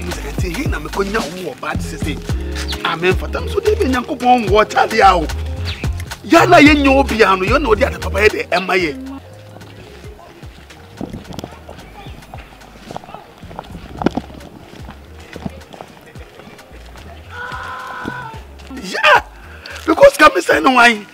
say he na me konya wo bad say amen fatam so dey be nyankopon wo chale awo ya na ye nyo bia no yo na odi ade papa ye de emaye yeah because come say no wine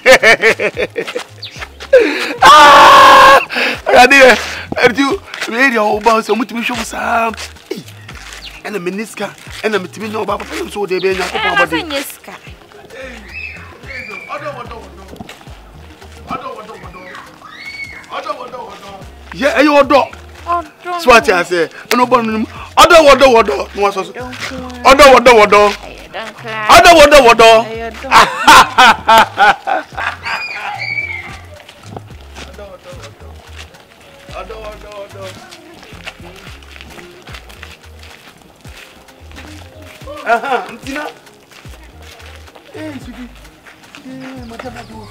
I did you radio about so much show some and a miniska and a mitino about so they be niska. Yeah, you do. Swat I say, no one other water was other water. Tina. Hey, sweetie. Yeah, madam, do.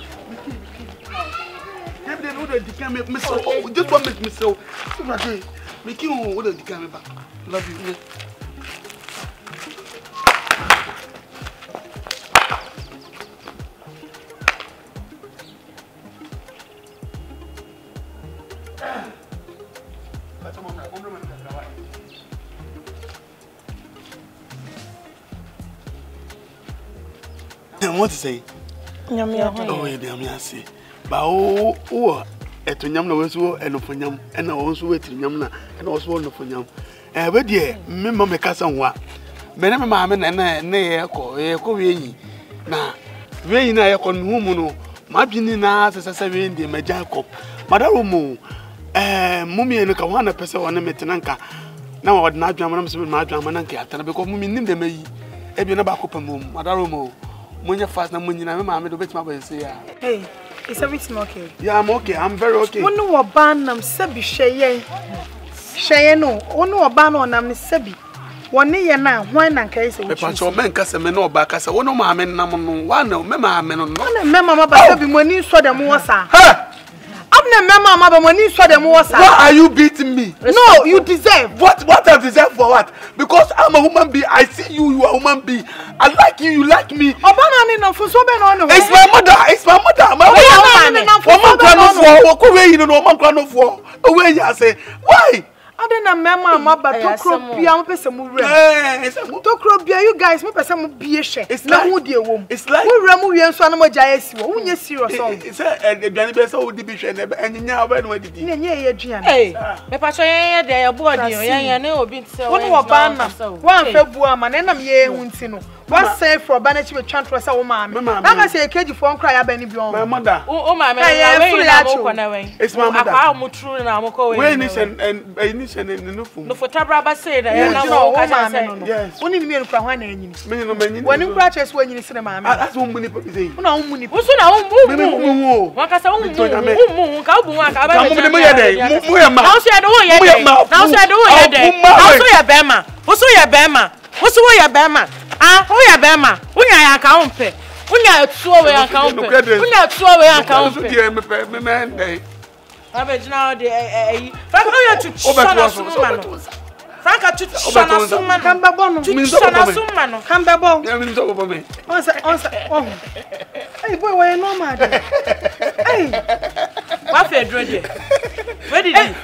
They know that you can't make me so. Just one make me so. Make you what you can't make back. Love you. What to say? Oh, yeah, say. But oh, at Yam no so and of Yam, and I also wait in Yamna, and also one of Yam. But dear, remember my cousin what? Madame Mamma and nay, call ye. Now, very near con Humuno, Mabinina, as I say in the Majaco, Madame Mummy and Kawana Pesa on the Metananka. Now, I'd not jam my Dramananka, because Mummy named the May, Ebinabaco, Madame. When you fast, I'm winning. I'm going to bet my way. Hey, is everything okay? Yeah, I'm okay. I'm very okay. One no ban, I'm Sebi Shaye. Shaye no, one no ban on I'm Sebi. 1 year now, when I case a bunch of men, Casanova, back as a one of my men, one no, Mamma, men, no, Mamma, but when you saw them was I'm the Mamma, when you saw them was why are you beating me? No, you deserve. What I deserve for what? Because I'm a woman being. I see you, you are a woman being. I like you, you like me. It's my mother, it's my mother. Why? I don't know, but you guys, it's like we remove you and so much. Who is serious? It's a best old division, and you know when we did. Hey, the Pacha, they are bored. I know, been so one February, and I'm here, what's safe for Banach with Chantress, oh, mamma. I say a cage for cry up any beyond my mother. Oh, my man, it's my mother. I'm true and I'm okay. No for Tabraba said, yes, only me and Prawan. When you scratches when you see the man, that's one money. No, money. What's on what I saw? Ah, who ya Bema? Who ya account pay? Who ya 2 away account pay? Who ya 2 away account pay? I bet now the Franka to Franka to Shana Cambabon, Shana Cambabon, over me. Hey, boy, why no matter? Hey, what a dread. Where did he?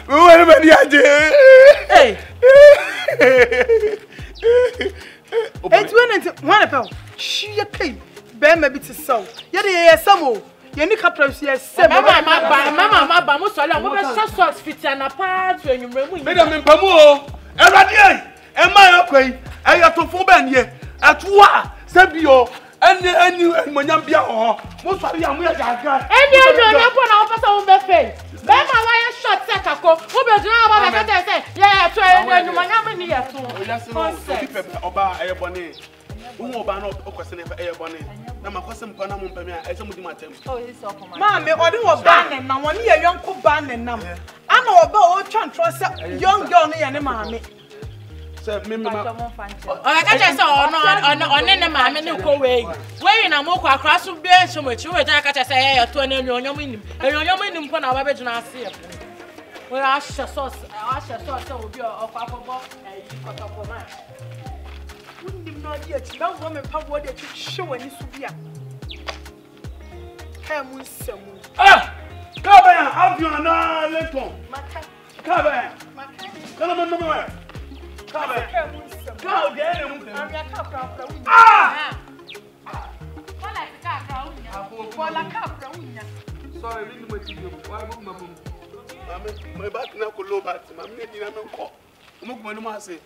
Hey. It's when one of she came, Ben maybe to so. Yet, some more. You need to press yes, Mamma, most of them sauce fit and apart when you remove. Madame in Pamu, and I am my okay. I have to forbear ye at what? Sabio, and you and Monambia, most of them are and you know, officer on the face. Ben, my shot Sakako, who will now have a say, yeah, try and Monamani at all. Oba Airborne. Who ban up a question for Airborne. Now, my cousin Panama, I some of my attempts. Oh, it's all for Mammy, or do a ban and now 1 year young cook ban and now. I know about Chantress, young Johnny and Mammy. Sir, I just saw on any mammy no go away. Where I'm walking across to be so much, you would say, 20 and your minimum, and your minimum for our see. Well, I shall sauce will be a Wouldn't know yet. No woman power that you show any subia. Come with some. Ah! Come here, have you another little? Come here. Come on, no. Come here. Go again. Ah! Sorry, really much you. Why would my back now could low back. I'm making a call. Look, my mama say.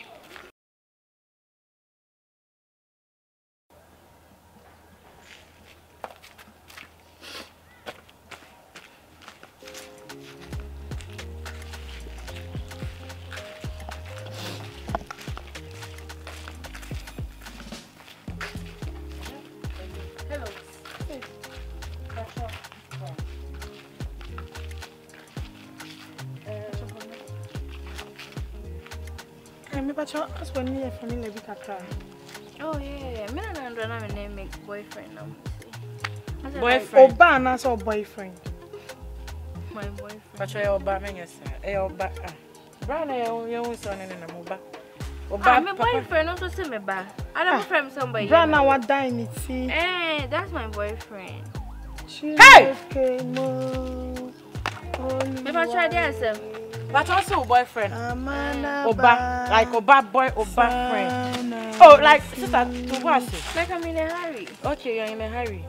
That's when you're family big cry. Oh yeah. Me and my name make boyfriend now. Boyfriend. Oba na so boyfriend. My boyfriend. But you Oba me yes. Oba. Brana you son na Oba. Oba my boyfriend also say me ba. I don't friend somebody. Brana what die in it. Eh, that's my boyfriend. Hey! Me ba try there But also boyfriend. Oba. Like Oba boy, Oba friend. Oh, like sister, to what? Like I'm in a hurry. Okay, you're in a hurry.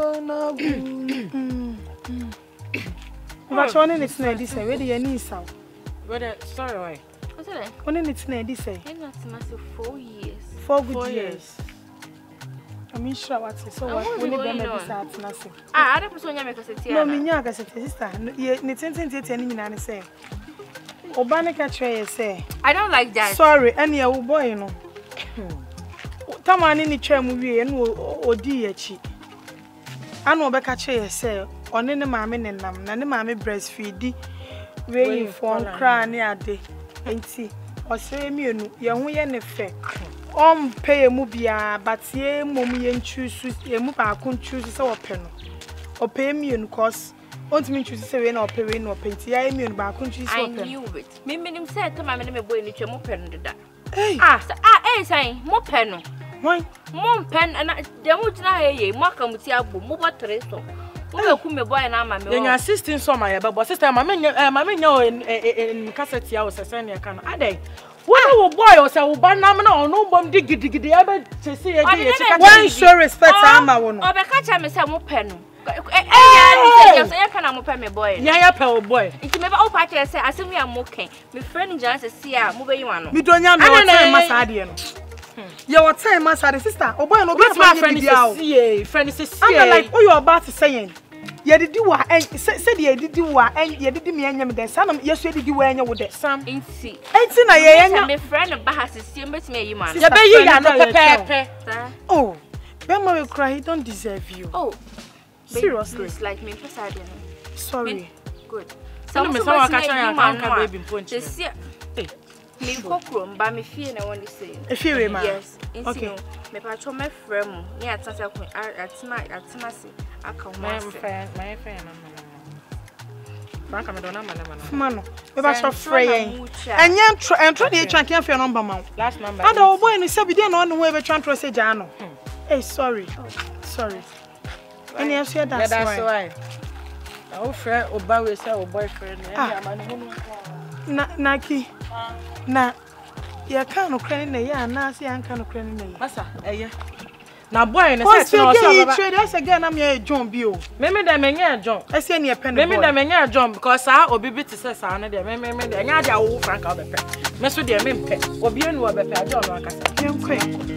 But one in it's not this way. Where do you need some? Sorry, why? What's that? One in it's not this way. It's not massive 4 years. 4 good years. I mean, sure what's it? So what? We need them to start nothing. Ah, other person you make us say. No, me nyaga say sister. You need to any minute say. Obana catch you say. I don't like that. Sorry, any old boy, you know. Tamani ni twa mu wie no odi yachi. Ana obeka che say one ne maame ne nam na ne maame breastfeed we for kra ne ade. Enti o say mienu ye ho ye ne fe. Pay mu bia but ye mom ye choose ye mu ba kon choose say wo pe no. O pay mienu cause want me choose say we na o pay we no penti ya mienu ba kon choose wo pe. I knew it. Me nim say to maame ne me boy ni twa mu pe no da. Hey. Say mo pe no. Why? Mom pen and the wood na mo come to abo mo botre so. Mo ku me boy na ama me. Your assistant so my but sister mama nya in cassette ya o sese na kan. Adai. Wo boy o se wo ba nam na ono bom digidi e be chese e dey chika. Why show respect ama wo no? Obeka cha me se mo pe no. Ya say kana mo pe me boy. Ya pe o boy. Nti me ba o pa che say asemi am mo ken. Me friend nja se si a mo be yi wano. Me donya me o time masa ade no. You what time master sister? Oh boy no be my friend is friend is I'm like oh you about to saying. You did you said you did you and you did me and them some yes you did you when you with that some inti. Ain't na ye my friend ba has see me me you man. You be you no pepe. Oh. Bema we cry he don't deserve you. Oh. Seriously. It's like me pesade no. Sorry. Good. So me someone catch your Franka baby punch. Me kokrom ba me fie na won say. Efie ma. Yes. Okay. Me pa cho me frɛ mu. Me atasa ko atima se aka ho ase. My friend Franka me do na ma. Mano. Me ba cho frɛ yen. Entro dey twa kan frɛ number ma. Last number. Ada o boy ni say bi dey na on we be twa tro say ja no. Hey sorry. Sorry. Any else here that's why. Our friend Oba we say our boyfriend Narkie. Na ya kan okran na ya na se an kan okran na ya. Masa na boy na say no so baba. Trade as again am ya John bi o. Me da me nya John. I say na pen boy. Me da me nya John because obi bi te say sa na de me de nya de awu Franka obepe. Me so de me mpe. Obi enu obepe John no akasa. Yen kwe.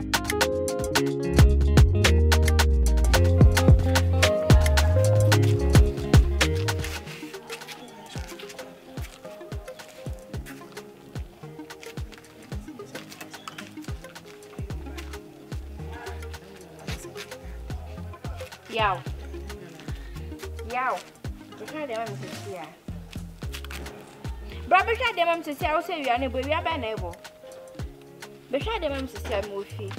Yaw. Betra de mam sisi a. Bra betra de mam sisi a wo se wi ana bo wi aba na ebo. Betra de mam sisi a mo fi.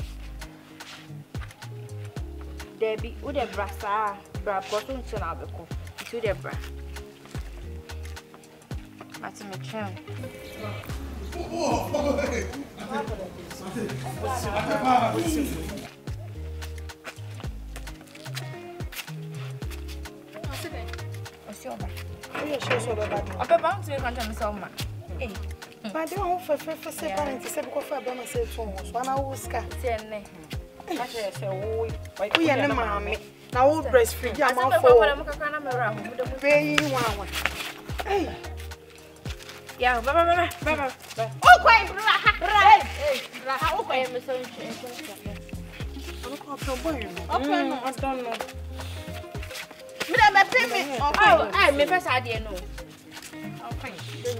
Debi wo de bra sa, bra ko so nche na abeko. Ti de bra. Mati me tren. But they won't for separate, say, because I don't say so much. One hour, Scar. We are the mammy. Now, all breastfeed, I'm all for paying 1. Hey, yeah, oh, quite right. How I am so okay, I don't know. Oh, I may pass idea no. Okay.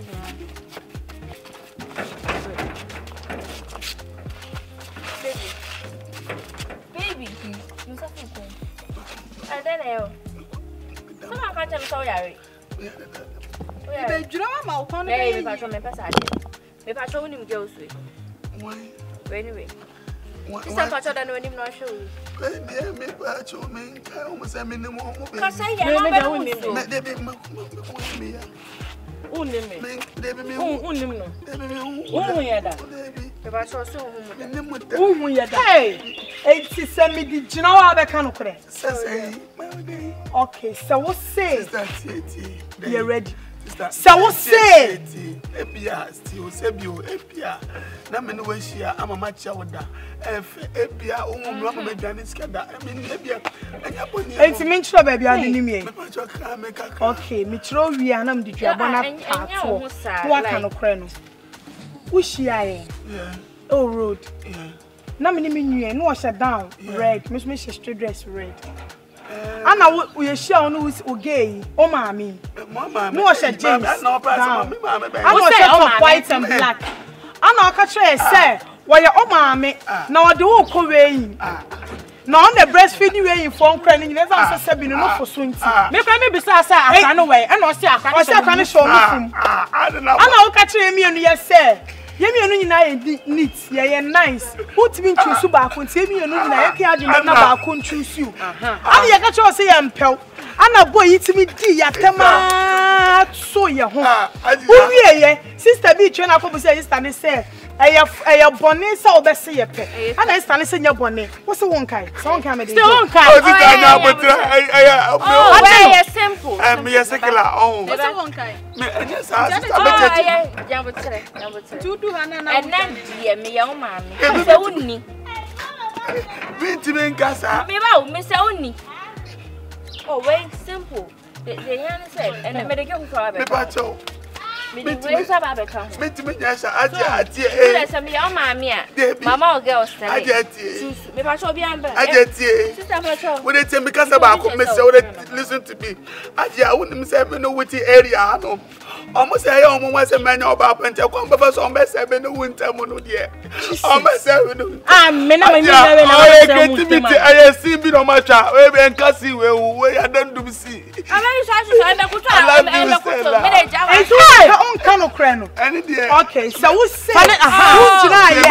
Baby, you something. I don't know. Someone can't tell me sorry. They draw my phone. Hey, patrol me pass idea. Me patrol him girls with. Why? Anyway. Some patrol don't know him not show you. Me patrol me. I almost have minimum. Because I am okay, so what say? You're ready. So what say? Epia still sebio epia. Na me no wahia ama macha woda. Epia umumra ma medwane skada. Epia anya boni. Enti me nchiro ba bia ni mi. Me pacho ka me kaka. Okay, me chiro wi anam di duaba na pato. Wa ka no kre no. Wuhia ye. Yeah. Oh road. Yeah. Na me ni me nwie no wash down red. Me me straight dress red. Ana we share on who gay o mami. No wash jeans. No down. I Ana white and black. Ana ka try say why o mami na o de wo ko we na on the breastfeeding way in phone crying you never say be no for so nti Me kwa me bisa say aka no we e na o say aka o say aka no show me fum ana o ka try me enu ye say ye me enu nyina ye neat ye nice put me choose ba ko nti me enu nyina ye ka ade na ba ko choose you ana ye ka try say ye mpel ana boy itimi di ya tema so ye ho wo wie ye sister bi twa na ko say sister ne say Aya bonnet so be say ye pe. And I stand say nya bonnet. What say one kai? So one kai me dey. Still one kai. Oh, very simple. Me sekela oh. What say one kai? Me anya sa abete. Jambotre. Tudu hana na. And then me ya o mami. Me say unni. Binti me nkasa. Me ba me say unni. Oh, very simple. The yan say and me dey go for Me pacho. Me dey say ba beka. Me ti me nya sha ati Me say me ya o mami a. Mama o girl stand. Ati. Me pacho bi ambe. Ati. Sister pacho. We dey tell me kasa ba ko me say we listen to me. Ati I wouldn't say me no witi area no. Almost say you want say man oba pente ko mba so mba say be no winter mo no de. Almost say we no. Me na me na creativity I see be no matcha. We be nkasi we I don't do see. Ala so anda kuto me dey jawa. On kano kre no. Any there. Okay, so we say Yeah,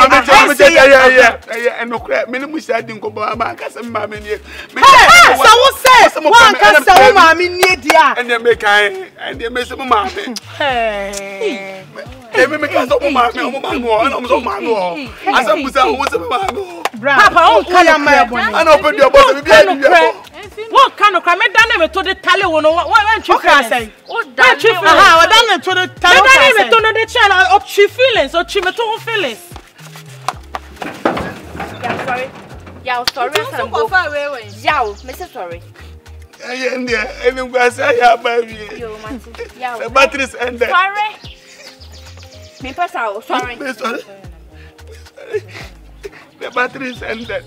and no crap. Me no much I didn't go by my cousin mammy. so we say one can say mami near dia. And then make and they make some mammy. Hey. They make us up mammy, I'm so mammy. As I'm was a mammy. Papa, on kaya I open your bottle. What kind of crime? Me done me to the tally one. What you say? Oh, What you feel? Aha, done to the tally. Me done me to the channel of chi feelings or chi me to feelings. Yeah, sorry. Yeah, sorry. Yeah, Mr. Sorry. And I'm going to say, yeah, baby. Yo, Martin. Yeah, the batteries ended. Sorry. Me pass out. Sorry. Sorry. The batteries ended.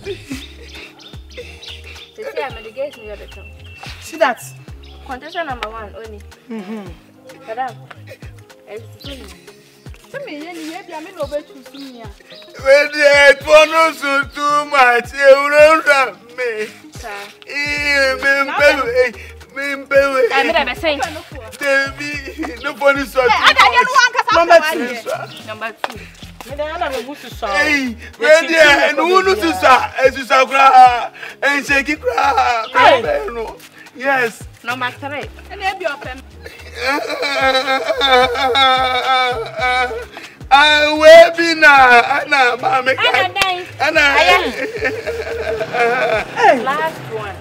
See that? Contestant number 1 only. Madam. When the one so too much, you don't me. No funny sort. Number 2. Hey, when the and who to sa as you sa and shake it cry. Yes. Number 3. And they be open. I will be now. Anna, mamma, Last one.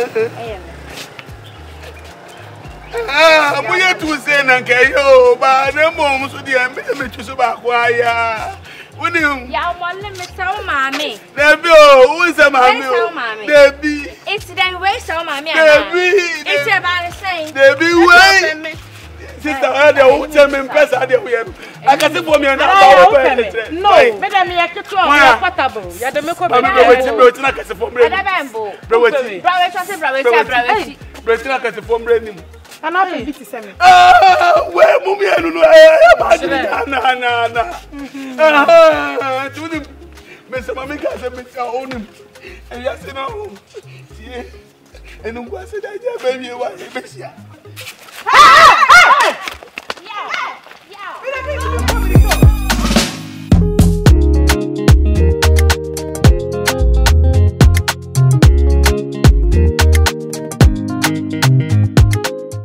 Boya tu say na nke yo ba na mo so dia me chuso ba kwa ya. Woni Ya mo le me saw mama. Debi o, who say mama? Debi. It's then we saw mama. Debi. It's about the same. Debi we. Sister, I dey tell me pesa dey we. I can see for me na ba. No, me dem ya keto o portable. Ya de me ko be. Bro, wetin na kase for me. Adabembo. Bro, wetin. Bro, wetin na kase for me ni. Ana be biti semi. We mummy enu no na. Tu ni me se mama ka se me ka onim. E ya se na o. Tie. Enu kwa se da je baby wa e be sia.